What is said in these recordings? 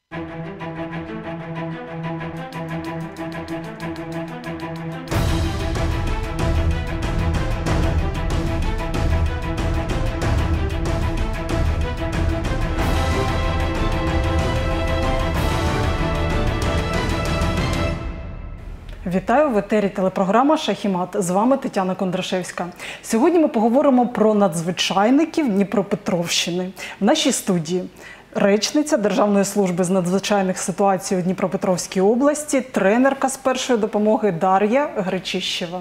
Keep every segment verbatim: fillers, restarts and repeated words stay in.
Вітаю, в етері телепрограма «Шахімат». З вами Тетяна Кондрашевська. Сьогодні ми поговоримо про надзвичайників Дніпропетровщини. В нашій студії речниця Державної служби з надзвичайних ситуацій у Дніпропетровській області, тренерка з першої допомоги Дар'я Гречищева.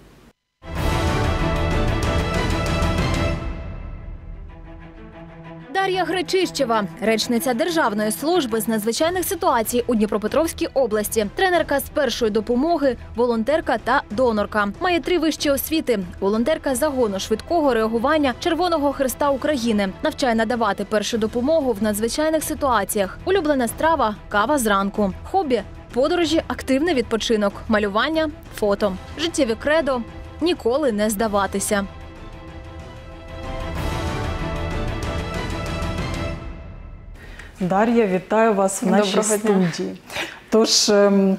Дар'я Гречищева – речниця Державної служби з надзвичайних ситуацій у Дніпропетровській області, тренерка з першої допомоги, волонтерка та донорка. Має три вищі освіти. Волонтерка загону швидкого реагування Червоного Хреста України. Навчає надавати першу допомогу в надзвичайних ситуаціях. Улюблена страва – кава зранку. Хобі – подорожі, активний відпочинок, малювання, фото. Життєві кредо – ніколи не здаватися. Дар'я, вітаю вас в нашій студії. Тож,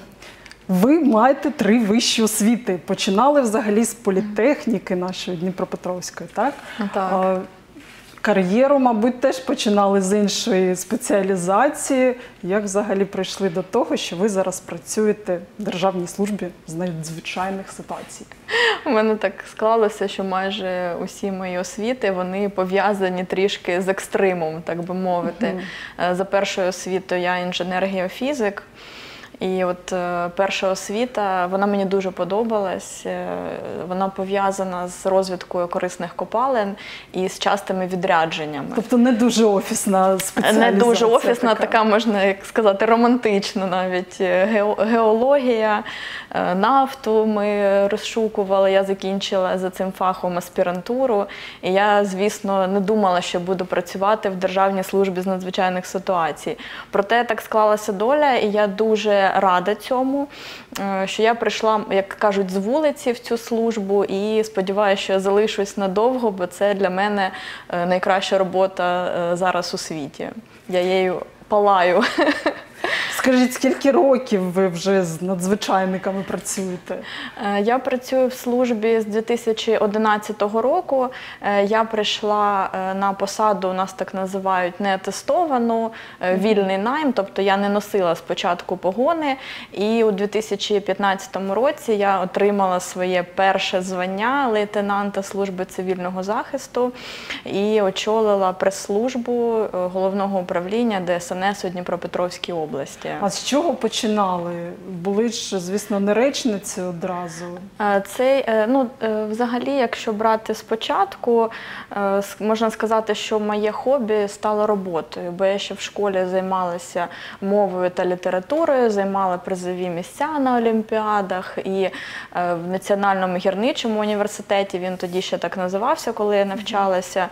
ви маєте три вищі освіти. Починали взагалі з політехніки нашої Дніпропетровської, так? Так. Кар'єру, мабуть, теж починали з іншої спеціалізації. Як взагалі прийшли до того, що ви зараз працюєте в Державній службі з надзвичайних ситуацій? У мене так склалося, що майже усі мої освіти, вони пов'язані трішки з екстримом, так би мовити. Uh-huh. За першою освітою я інженер-геофізик. І от е, перша освіта, вона мені дуже подобалась, е, вона пов'язана з розвідкою корисних копалин і з частими відрядженнями. Тобто не дуже офісна спеціалізація? Не дуже офісна, така, така можна як сказати, романтична навіть. Ге, геологія, е, нафту ми розшукували, я закінчила за цим фахом аспірантуру. І я, звісно, не думала, що буду працювати в Державній службі з надзвичайних ситуацій. Проте так склалася доля, і я дуже рада цьому, що я прийшла, як кажуть, з вулиці в цю службу і сподіваюся, що я залишусь надовго, бо це для мене найкраща робота зараз у світі. Я її палаю. Скажіть, скільки років ви вже з надзвичайниками працюєте? Я працюю в службі з дві тисячі одинадцятого року. Я прийшла на посаду, у нас так називають, неатестовану, вільний найм, тобто я не носила спочатку погони. І у дві тисячі п'ятнадцятому році я отримала своє перше звання лейтенанта служби цивільного захисту і очолила прес-службу головного управління Де Ес Ен Ес у Дніпропетровській області. А з чого починали? Були ж, звісно, не речниці одразу. Це, ну, взагалі, якщо брати спочатку, можна сказати, що моє хобі стало роботою, бо я ще в школі займалася мовою та літературою, займала призові місця на олімпіадах, і в Національному гірничому університеті, він тоді ще так називався, коли я навчалася,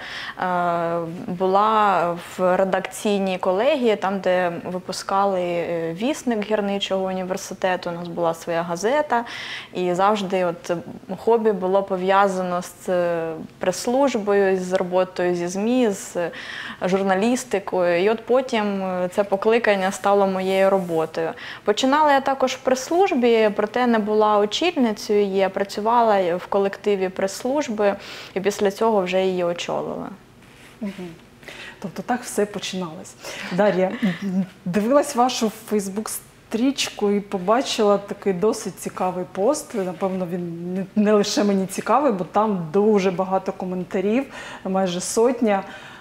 була в редакційній колегії, там, де випускали вісник гірничого університету, у нас була своя газета, і завжди от хобі було пов'язано з прес-службою, з роботою зі ЗМІ, з журналістикою. І от потім це покликання стало моєю роботою. Починала я також в прес-службі, проте не була очільницею, я працювала в колективі прес-служби і після цього вже її очолила. Угу. Тобто так все починалось. Дар'я, дивилась вашу фейсбук-стрічку і побачила такий досить цікавий пост. Напевно, він не лише мені цікавий, бо там дуже багато коментарів, майже сотня.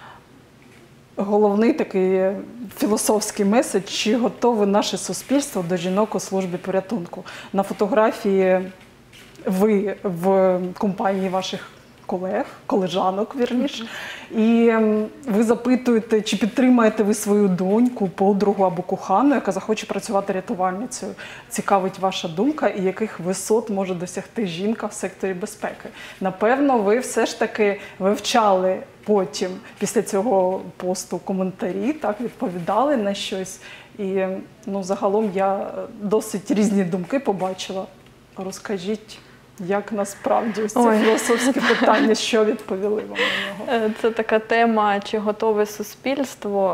Головний такий філософський меседж, чи готове наше суспільство до жінок у службі порятунку. На фотографії ви в компанії ваших колег, колежанок, вірніше. І ви запитуєте, чи підтримаєте ви свою доньку, подругу або кохану, яка захоче працювати рятувальницею. Цікавить ваша думка і яких висот може досягти жінка в секторі безпеки. Напевно, ви все ж таки вивчали потім, після цього посту, коментарі, так, відповідали на щось. І, ну, загалом я досить різні думки побачила. Розкажіть, як насправді ось це філософське питання, що відповіли вам на нього? Це така тема, чи готове суспільство.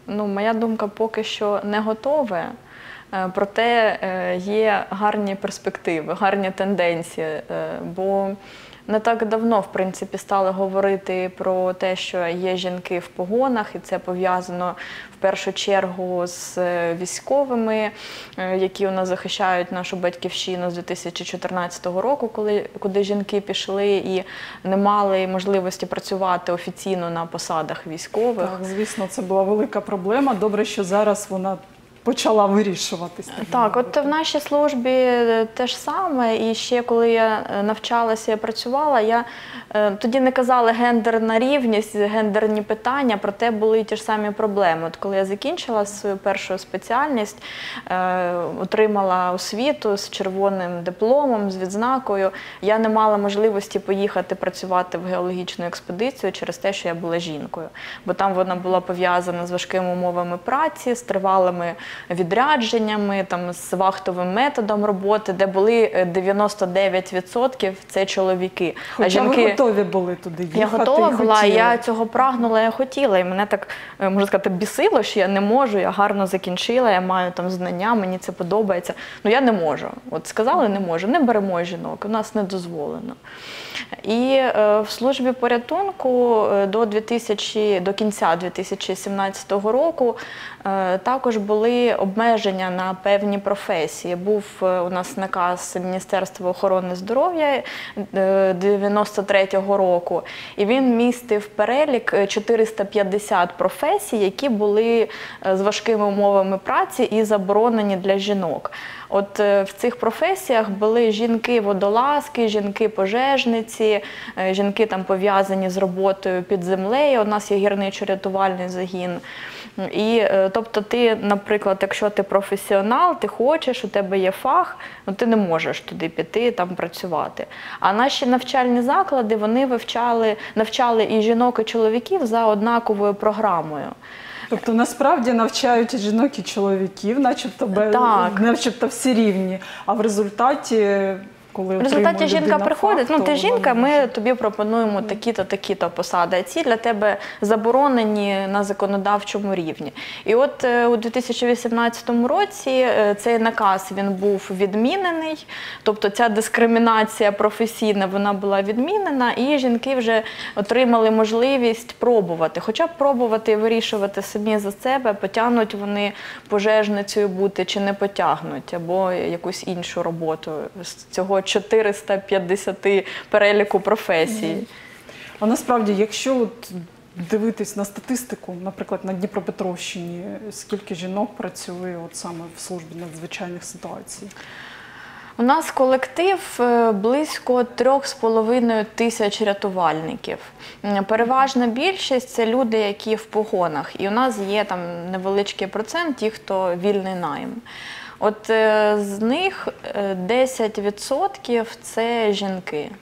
Ну, моя думка поки що не готове. Е, Проте е, є гарні перспективи, гарні тенденції, е, бо не так давно, в принципі, стали говорити про те, що є жінки в погонах, і це пов'язано в першу чергу з військовими, е, які у нас захищають нашу батьківщину з дві тисячі чотирнадцятого року, коли, куди жінки пішли і не мали можливості працювати офіційно на посадах військових. Так, звісно, це була велика проблема. Добре, що зараз вона почала вирішуватись. Так, от в нашій службі те ж саме, і ще коли я навчалася і працювала, я е, тоді не казали гендерна рівність, гендерні питання, проте були ті ж самі проблеми. От коли я закінчила свою першу спеціальність, е, отримала освіту з червоним дипломом, з відзнакою, я не мала можливості поїхати працювати в геологічну експедицію через те, що я була жінкою. Бо там вона була пов'язана з важкими умовами праці, з тривалими відрядженнями, там, з вахтовим методом роботи, де були дев'яносто дев'ять відсотків це чоловіки. Хоча а жінки... ви готові були туди їхати? Я готова і була, хотіли. я цього прагнула, я хотіла. І мене так, можна сказати, бісило, що я не можу, я гарно закінчила, я маю там знання, мені це подобається. Ну я не можу. От сказали, не можу, не беремо жінок, у нас не дозволено. І е, в службі порятунку до, дві тисячі, до кінця дві тисячі сімнадцятого року е, також були обмеження на певні професії. Був е, у нас наказ Міністерства охорони здоров'я е, дев'яносто третього року, і він містив перелік чотириста п'ятдесят професій, які були е, з важкими умовами праці і заборонені для жінок. От в цих професіях були жінки-водолазки, жінки-пожежниці, жінки там пов'язані з роботою під землею. У нас є гірничо-рятувальний загін. І, тобто ти, наприклад, якщо ти професіонал, ти хочеш, у тебе є фах, ну ти не можеш туди піти, там працювати. А наші навчальні заклади, вони вивчали, навчали і жінок, і чоловіків за однаковою програмою. Тобто насправді навчають і жінок, і чоловіків, начебто, без, Так. начебто всі рівні, а в результаті, коли В результаті отримує жінка людина приходить, фах, ну ти то жінка, вона ми може- тобі пропонуємо такі-то, такі-то посади, а ці для тебе заборонені на законодавчому рівні. І от е, у дві тисячі вісімнадцятому році е, цей наказ, він був відмінений, тобто ця дискримінація професійна, вона була відмінена, і жінки вже отримали можливість пробувати, хоча б пробувати і вирішувати самі за себе, потягнуть вони пожежницею бути чи не потягнуть, або якусь іншу роботу з цього чотириста п'ятдесят переліку професій. А насправді, якщо от дивитись на статистику, наприклад, на Дніпропетровщині, скільки жінок працює от саме в службі надзвичайних ситуацій? У нас колектив е, близько трьох з половиною тисяч рятувальників. М, Переважна більшість – це люди, які в погонах. І у нас є там невеличкий процент ті, хто вільний найм. От е, з них е, десять відсотків – це жінки.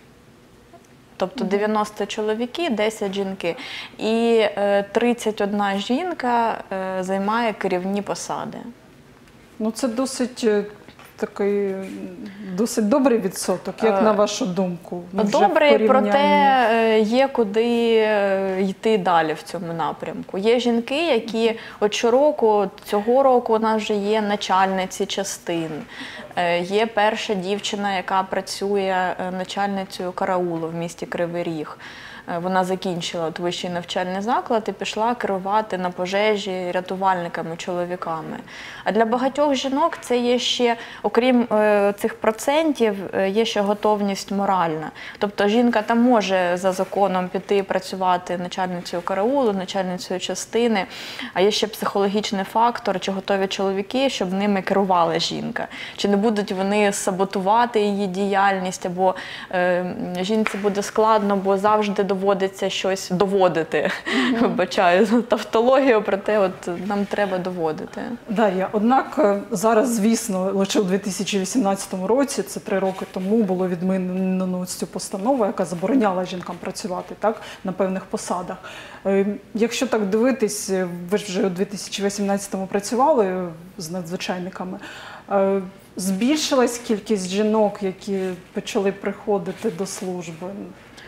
Тобто дев'яносто чоловіки, десять жінки. І е, тридцять одна жінка е, займає керівні посади. Ну це досить е, такий досить добрий відсоток, як Е, на вашу думку? Ну, вже в Добре, проте порівнянні. е, є куди е, йти далі в цьому напрямку. Є жінки, які от щороку, от цього року у нас вже є начальниці частин. Е, Є перша дівчина, яка працює е, начальницею караулу в місті Кривий Ріг. Е, Вона закінчила от вищий навчальний заклад і пішла керувати на пожежі рятувальниками, чоловіками. А для багатьох жінок це є ще, окрім е, цих процентів, е, є ще готовність моральна. Тобто жінка там може за законом піти працювати начальницею караулу, начальницею частини, а є ще психологічний фактор, чи готові чоловіки, щоб ними керувала жінка. Чи не будуть вони саботувати її діяльність, або е, жінці буде складно, бо завжди доводиться щось доводити. Вибачаю за тавтологію, проте от нам треба доводити. Дар'я, однак е, зараз, звісно, лише у дві тисячі вісімнадцятому році, це три роки тому, було відмінено цю постанову, яка забороняла жінкам працювати так, на певних посадах. Е, Якщо так дивитись, е, ви ж вже у дві тисячі вісімнадцятому працювали з надзвичайниками, е, збільшилась кількість жінок, які почали приходити до служби?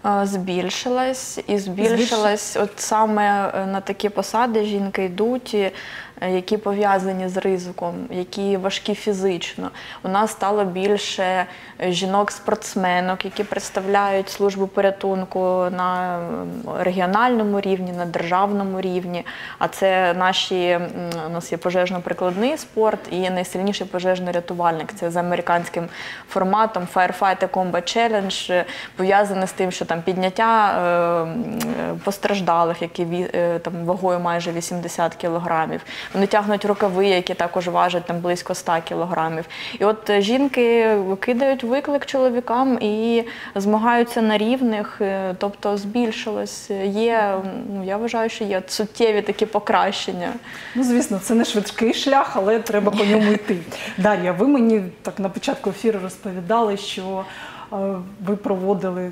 Е, Збільшилась і збільшилась от саме е, на такі посади жінки йдуть, е, які пов'язані з ризиком, які важкі фізично. У нас стало більше жінок-спортсменок, які представляють службу порятунку на регіональному рівні, на державному рівні. А це наші, у нас є пожежно-прикладний спорт і найсильніший пожежний рятувальник. Це з американським форматом Firefighter Combat Challenge, пов'язане з тим, що там підняття е, постраждалих, які е, там вагою майже вісімдесят кілограмів. Вони тягнуть рукави, які також важать там близько ста кілограмів. І от жінки кидають виклик чоловікам і змагаються на рівних, тобто збільшилось. Є, ну, я вважаю, що є суттєві такі покращення. Ну, звісно, це не швидкий шлях, але треба по ньому йти. Дар'я, ви мені так на початку ефіру розповідали, що е, ви проводили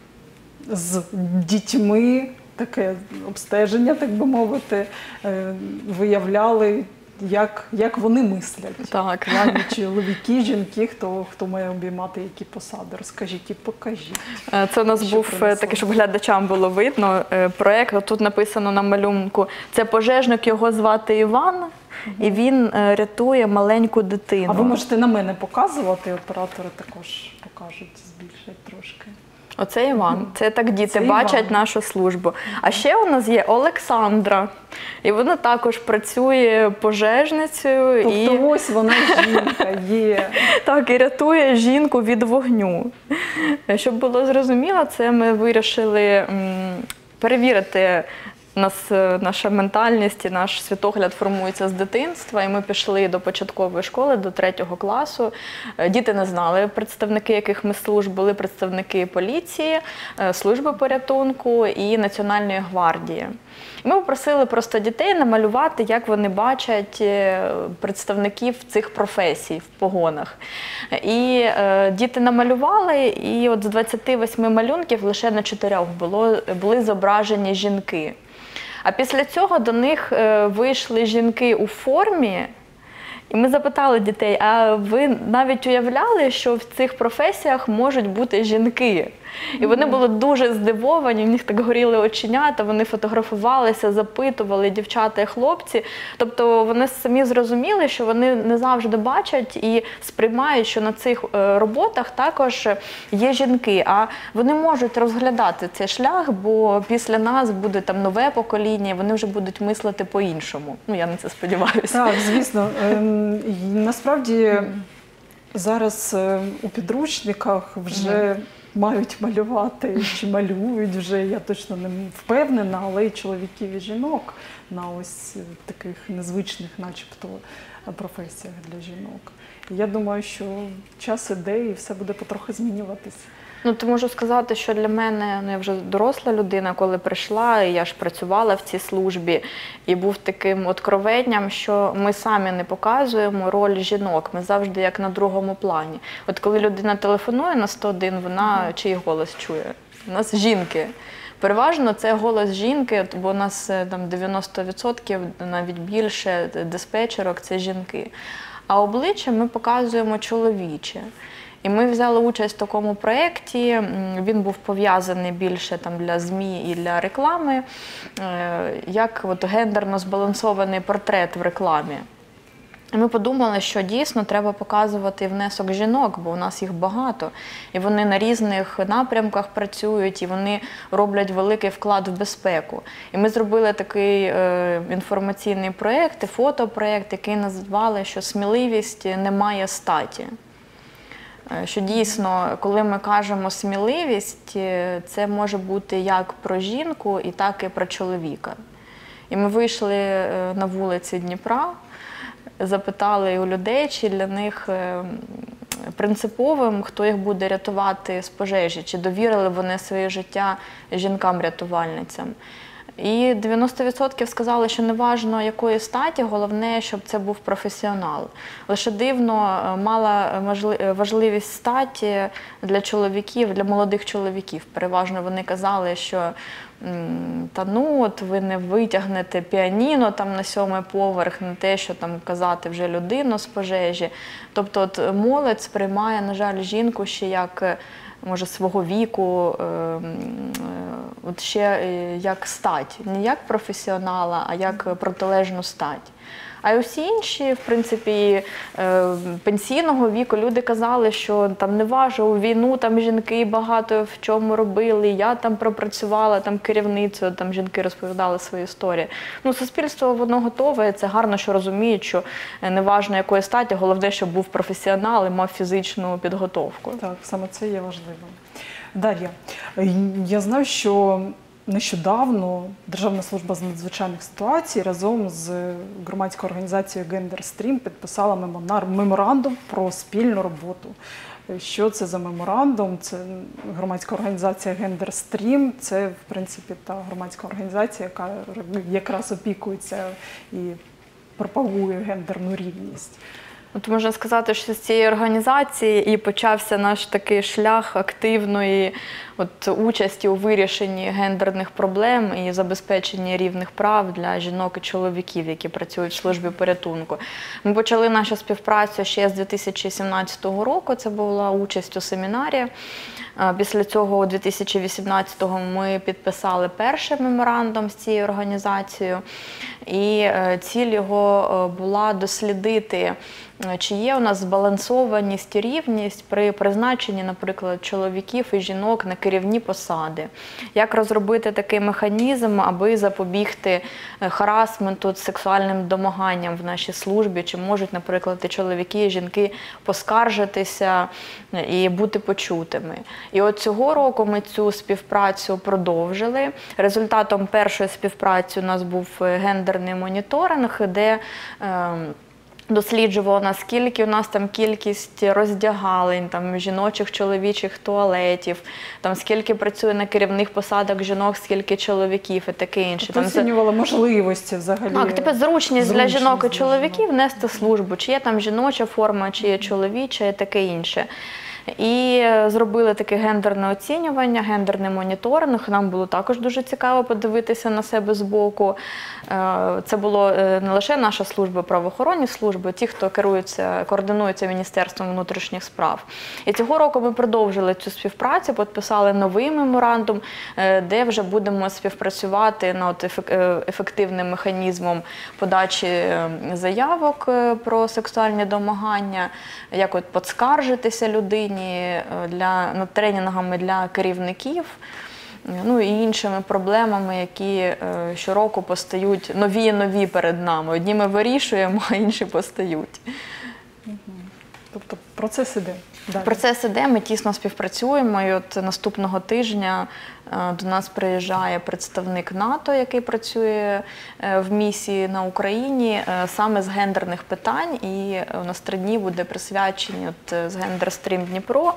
з дітьми таке обстеження, так би мовити, е, виявляли, як, як вони мислять. Так. Навіть чоловіки, жінки, хто, хто має обіймати які посади. Розкажіть і покажіть. Це у нас Що був принесло? такий, щоб глядачам було видно, проєкт. Тут написано на малюнку. Це пожежник, його звати Іван, угу. І він рятує маленьку дитину. А ви можете на мене показувати, оператори також покажуть, збільшать трошки. Оце Іван. Це так діти Це бачать Іван. нашу службу. А ще у нас є Олександра. І вона також працює пожежницею. Тобто і... ось вона жінка є. Так, і рятує жінку від вогню. Щоб було зрозуміло, це ми вирішили м, перевірити. У нас наша ментальність і наш світогляд формується з дитинства, і ми пішли до початкової школи, до третього класу. Діти не знали представники яких ми служб, були представники поліції, служби порятунку і Національної гвардії. Ми попросили просто дітей намалювати, як вони бачать представників цих професій в погонах. І е, діти намалювали, і от з двадцяти восьми малюнків лише на чотирьох було, були зображені жінки. А після цього до них вийшли жінки у формі, і ми запитали дітей, а ви навіть уявляли, що в цих професіях можуть бути жінки? І вони були дуже здивовані, в них так горіли оченята, вони фотографувалися, запитували дівчата і хлопці. Тобто вони самі зрозуміли, що вони не завжди бачать і сприймають, що на цих роботах також є жінки. А вони можуть розглядати цей шлях, бо після нас буде там нове покоління, і вони вже будуть мислити по-іншому. Ну, я на це сподіваюся. Так, звісно. Насправді зараз у підручниках вже мають малювати, чи малюють вже, я точно не впевнена, але і чоловіків, і жінок на ось таких незвичних начебто професіях для жінок. І я думаю, що час іде і все буде потрохи змінюватися. Ну, то можу сказати, що для мене, ну, я вже доросла людина, коли прийшла, і я ж працювала в цій службі, і був таким откровенням, що ми самі не показуємо роль жінок, ми завжди як на другому плані. От коли людина телефонує на сто один, вона чий голос чує? У нас жінки. Переважно це голос жінки, бо у нас там дев'яносто відсотків, навіть більше диспетчерок – це жінки. А обличчя ми показуємо чоловіче. І ми взяли участь в такому проєкті, він був пов'язаний більше там, для ЗМІ і для реклами, як от гендерно збалансований портрет в рекламі. І ми подумали, що дійсно треба показувати внесок жінок, бо у нас їх багато. І вони на різних напрямках працюють, і вони роблять великий вклад в безпеку. І ми зробили такий е, інформаційний проєкт, фотопроєкт, який назвали, що сміливість не має статі. Що дійсно, коли ми кажемо сміливість, це може бути як про жінку, і так і про чоловіка. І ми вийшли на вулиці Дніпра, запитали у людей, чи для них принциповим, хто їх буде рятувати з пожежі, чи довірили вони своє життя жінкам-рятувальницям. І дев'яносто відсотків сказали, що неважно якої статі, головне, щоб це був професіонал. Лише дивно мала важливість статі для чоловіків, для молодих чоловіків. Переважно вони казали, що та ну от ви не витягнете піаніно там на сьомий поверх, не те, що там казати вже людину з пожежі. Тобто от молодь сприймає, на жаль, жінку ще як, може, свого віку, от ще як стать. Не як професіонала, а як протилежну стать. А й усі інші, в принципі, пенсійного віку люди казали, що там не важко, у війну там жінки багато в чому робили, я там пропрацювала там керівницею, там жінки розповідали свої історії. Ну, суспільство воно готове, це гарно, що розуміють, що не важливо якої статі, головне, щоб був професіонал і мав фізичну підготовку. Так, саме це є важливим. Дар'я, я знаю, що нещодавно Державна служба з надзвичайних ситуацій разом з громадською організацією «Гендерстрім» підписала меморандум про спільну роботу. Що це за меморандум? Це громадська організація «Гендерстрім». Це, в принципі, та громадська організація, яка якраз опікується і пропагує гендерну рівність. От можна сказати, що з цієї організації і почався наш такий шлях активної от, участі у вирішенні гендерних проблем і забезпеченні рівних прав для жінок і чоловіків, які працюють в службі порятунку. Ми почали нашу співпрацю ще з дві тисячі сімнадцятого року, це була участь у семінарі. Після цього у дві тисячі вісімнадцятому ми підписали перший меморандум з цією організацією, і ціль його була дослідити, чи є у нас збалансованість і рівність при призначенні, наприклад, чоловіків і жінок на керівні посади. Як розробити такий механізм, аби запобігти харасменту, сексуальним домаганням в нашій службі, чи можуть, наприклад, і чоловіки, і жінки поскаржитися і бути почутими. І от цього року ми цю співпрацю продовжили. Результатом першої співпраці у нас був гендерний моніторинг, де досліджувала, наскільки у нас там кількість роздягалень, там, жіночих, чоловічих туалетів, там, скільки працює на керівних посадах жінок, скільки чоловіків і таке інше. Тобто оцінювала можливості взагалі. Так, типу зручність, зручність для жінок і чоловіків нести службу, чи є там жіноча форма, чи є чоловіча і таке інше. І зробили таке гендерне оцінювання, гендерний моніторинг. Нам було також дуже цікаво подивитися на себе збоку. Це було не лише наша служба, правоохоронні служби, ті, хто керується, координується Міністерством внутрішніх справ. І цього року ми продовжили цю співпрацю, підписали новий меморандум, де вже будемо співпрацювати над ефективним механізмом подачі заявок про сексуальні домагання, як от поскаржитися людині, Для, над тренінгами для керівників, ну і іншими проблемами, які е, щороку постають нові і нові перед нами. Одні ми вирішуємо, а інші постають. Тобто процес іде? Далі. Процес іде, ми тісно співпрацюємо, і от наступного тижня до нас приїжджає представник НАТО, який працює в місії на Україні саме з гендерних питань. І у нас три дні буде присвячені от, з Гендерстрім Дніпро.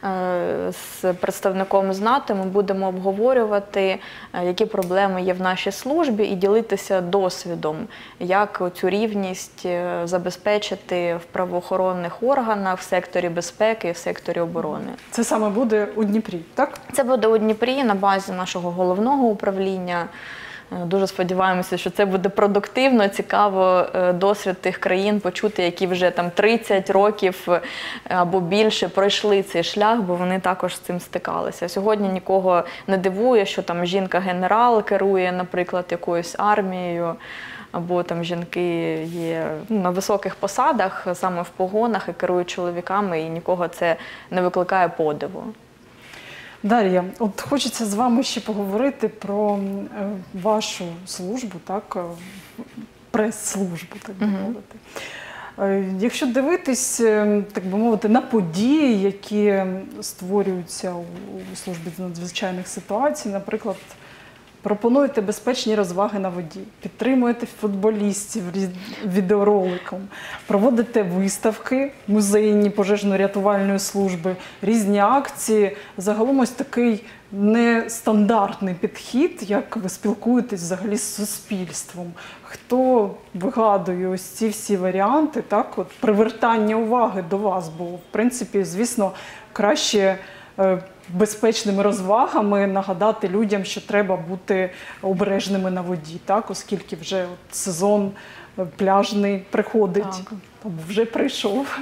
З представником з НАТО ми будемо обговорювати, які проблеми є в нашій службі, і ділитися досвідом, як цю рівність забезпечити в правоохоронних органах, в секторі безпеки і в секторі оборони. Це саме буде у Дніпрі, так? Це буде у Дніпрі, на базі нашого головного управління. Дуже сподіваємося, що це буде продуктивно, цікаво досвід тих країн почути, які вже там тридцять років або більше пройшли цей шлях, бо вони також з цим стикалися. Сьогодні нікого не дивує, що там жінка-генерал керує, наприклад, якоюсь армією, або там жінки є ну, на високих посадах, саме в погонах, і керують чоловіками, і нікого це не викликає подиву. Дар'я, от хочеться з вами ще поговорити про вашу службу, так, прес-службу, так би мовити. Uh-huh. Якщо дивитись, так би мовити, на події, які створюються у службі з надзвичайних ситуацій, наприклад, пропонуєте безпечні розваги на воді, підтримуєте футболістів відеороликом, проводите виставки музейні пожежно-рятувальної служби, різні акції. Загалом ось такий нестандартний підхід, як ви спілкуєтесь взагалі з суспільством. Хто вигадує ось ці всі варіанти, так, от привертання уваги до вас, бо, в принципі, звісно, краще е, безпечними розвагами нагадати людям, що треба бути обережними на воді, так, оскільки вже от сезон пляжний приходить, Так. або вже прийшов.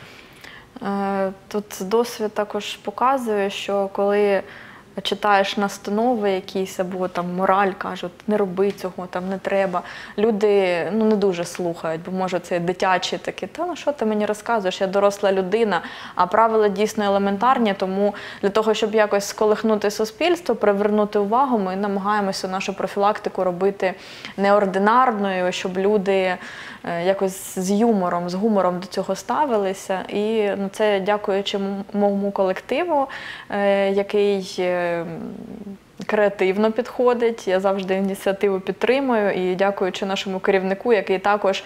Е, Тут досвід також показує, що коли читаєш настанови якісь або там мораль, кажуть, не роби цього, там не треба. Люди ну, не дуже слухають, бо може це дитячі такі, та ну що ти мені розказуєш, я доросла людина, а правила дійсно елементарні, тому для того, щоб якось сколихнути суспільство, привернути увагу, ми намагаємося нашу профілактику робити неординарною, щоб люди якось з юмором, з гумором до цього ставилися. І ну, це дякуючи моєму колективу, який креативно підходить, я завжди ініціативу підтримую і дякуючи нашому керівнику, який також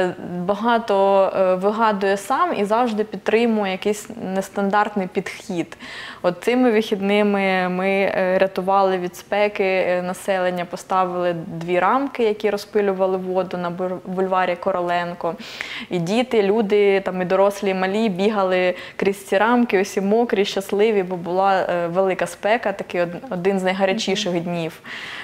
багато вигадує сам і завжди підтримує якийсь нестандартний підхід. От цими вихідними ми рятували від спеки населення, поставили дві рамки, які розпилювали воду на бульварі Короленко. І діти, люди, там і дорослі, і малі бігали крізь ці рамки, усі мокрі, щасливі, бо була велика спека, такий один з найгарячіших днів.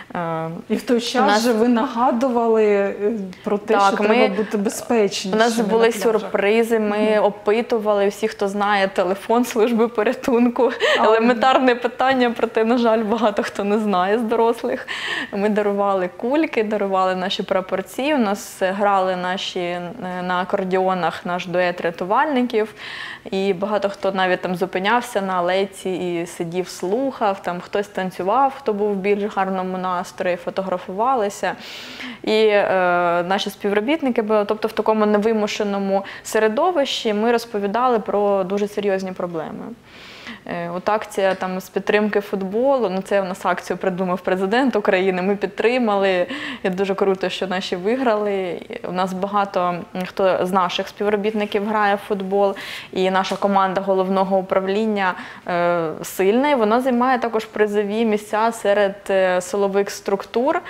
І в той час нас... же ви нагадували про те, так, що ми... треба бути безпечнішими. У нас були сюрпризи, ми mm. опитували всі, хто знає телефон служби порятунку. А, елементарне питання, проте, на жаль, багато хто не знає з дорослих. Ми дарували кульки, дарували наші прапорці, у нас грали наші на акордіонах наш дует рятувальників. І багато хто навіть там зупинявся на алейці і сидів, слухав, там хтось танцював, хто був в більш гарному настрої, фотографувалися. І е, наші співробітники, тобто в такому невимушеному середовищі, ми розповідали про дуже серйозні проблеми. От акція там з підтримки футболу, ну це у нас акцію придумав президент України, ми підтримали, і дуже круто, що наші виграли. У нас багато хто з наших співробітників грає в футбол, і наша команда головного управління е, сильна, і вона займає також призові місця серед е, силових структур.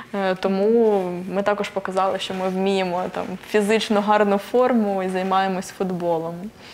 Тому ми також показали, що ми вміємо там фізично гарну форму і займаємось футболом.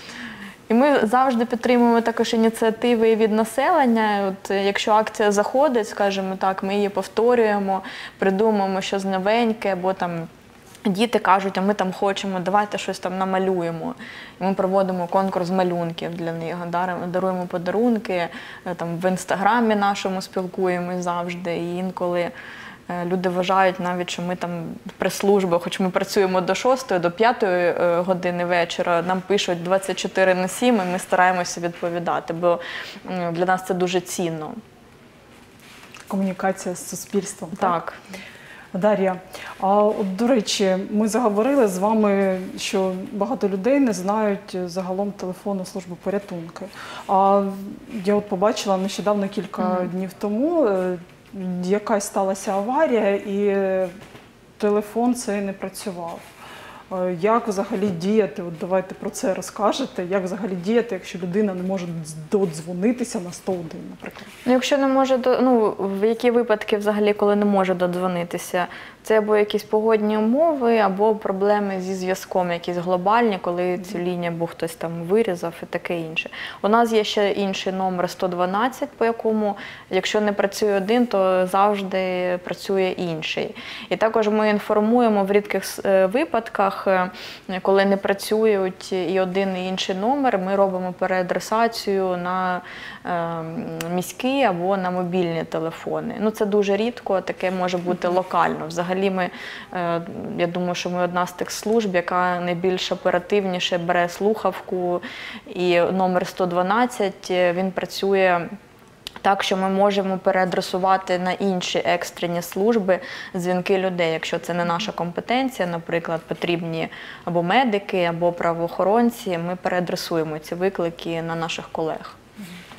І ми завжди підтримуємо також ініціативи від населення. От, якщо акція заходить, скажімо так, ми її повторюємо, придумуємо щось новеньке, або там діти кажуть, а ми там хочемо, давайте щось там намалюємо. І ми проводимо конкурс малюнків для них, даруємо подарунки, там в інстаграмі нашому спілкуємось завжди, і інколи люди вважають навіть, що ми там прес-служба, хоч ми працюємо до шостої, до п'ятої години вечора, нам пишуть двадцять чотири на сім, і ми стараємося відповідати, бо для нас це дуже цінно. Комунікація з суспільством. Так. Так. Дар'я, а от, до речі, ми заговорили з вами, що багато людей не знають загалом телефону служби порятунку. А я от побачила нещодавно, кілька mm-hmm. днів тому, якась сталася аварія, і телефон цей не працював. Як взагалі діяти? От давайте про це розкажете. Як взагалі діяти, якщо людина не може додзвонитися на сто один, наприклад? Ну, якщо не може, ну, в які випадки взагалі, коли не може додзвонитися? Це або якісь погодні умови, або проблеми зі зв'язком, якісь глобальні, коли цю лінію або хтось там вирізав і таке інше. У нас є ще інший номер сто дванадцять, по якому, якщо не працює один, то завжди працює інший. І також ми інформуємо в рідких випадках, коли не працюють і один, і інший номер, ми робимо переадресацію на міські або на мобільні телефони. Ну, це дуже рідко, таке може бути локально. Взагалі ми, я думаю, що ми одна з тих служб, яка найбільш оперативніше бере слухавку, і номер сто дванадцять, він працює так, що ми можемо переадресувати на інші екстрені служби дзвінки людей. Якщо це не наша компетенція, наприклад, потрібні або медики, або правоохоронці, ми переадресуємо ці виклики на наших колег.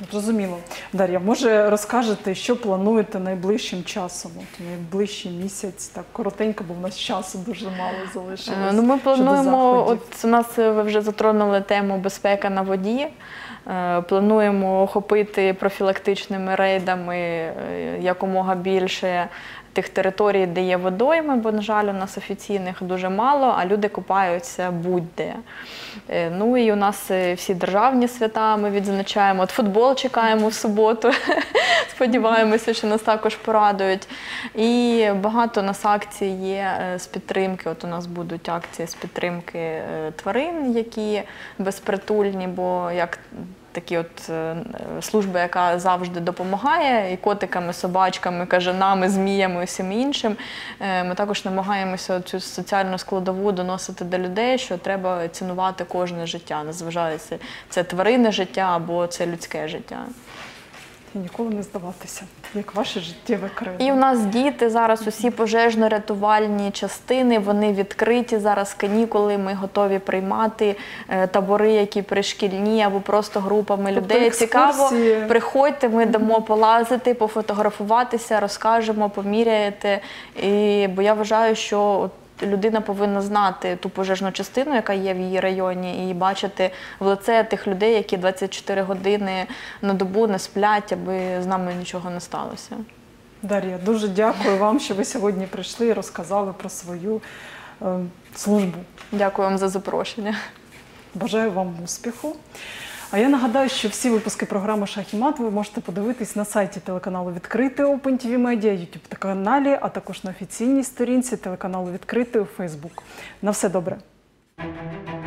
Зрозуміло. Дар'я, може розкажете, що плануєте найближчим часом? От найближчий місяць, так коротенько, бо в нас часу дуже мало залишилось. Ну, ми щодо плануємо, заходів. от у нас ви вже затронули тему безпека на воді. Е, Плануємо охопити профілактичними рейдами е, якомога більше тих територій, де є водойми, бо, на жаль, у нас офіційних дуже мало, а люди купаються будь-де. Е, Ну і у нас е, всі державні свята ми відзначаємо. От футбол чекаємо в суботу. Сподіваємося, що нас також порадують. І багато у нас акцій є е, з підтримки. От у нас будуть акції з підтримки е, тварин, які безпритульні, бо як такі от е, служби, яка завжди допомагає і котиками, і собачками, кажанами, зміями, і всім іншим. Е, Ми також намагаємося цю соціальну складову доносити до людей, що треба цінувати кожне життя, незважаючи, це тваринне життя або це людське життя. І ніколи не здаватися, як ваше життєве кредо. І в нас діти, зараз усі пожежно-рятувальні частини, вони відкриті, зараз канікули, ми готові приймати е, табори, які пришкільні, або просто групами Тобто людей. екскурсії. Цікаво, приходьте, ми дамо полазити, пофотографуватися, розкажемо, поміряєте. І, бо я вважаю, що от людина повинна знати ту пожежну частину, яка є в її районі, і бачити в лице тих людей, які двадцять чотири години на добу не сплять, аби з нами нічого не сталося. Дар'я, дуже дякую вам, що ви сьогодні прийшли і розказали про свою е, службу. Дякую вам за запрошення. Бажаю вам успіху. А я нагадаю, що всі випуски програми «Шах і мат» ви можете подивитись на сайті телеканалу «Відкритий» Open ті ві Media, YouTube-каналі, а також на офіційній сторінці телеканалу «Відкритий» у Facebook. На все добре!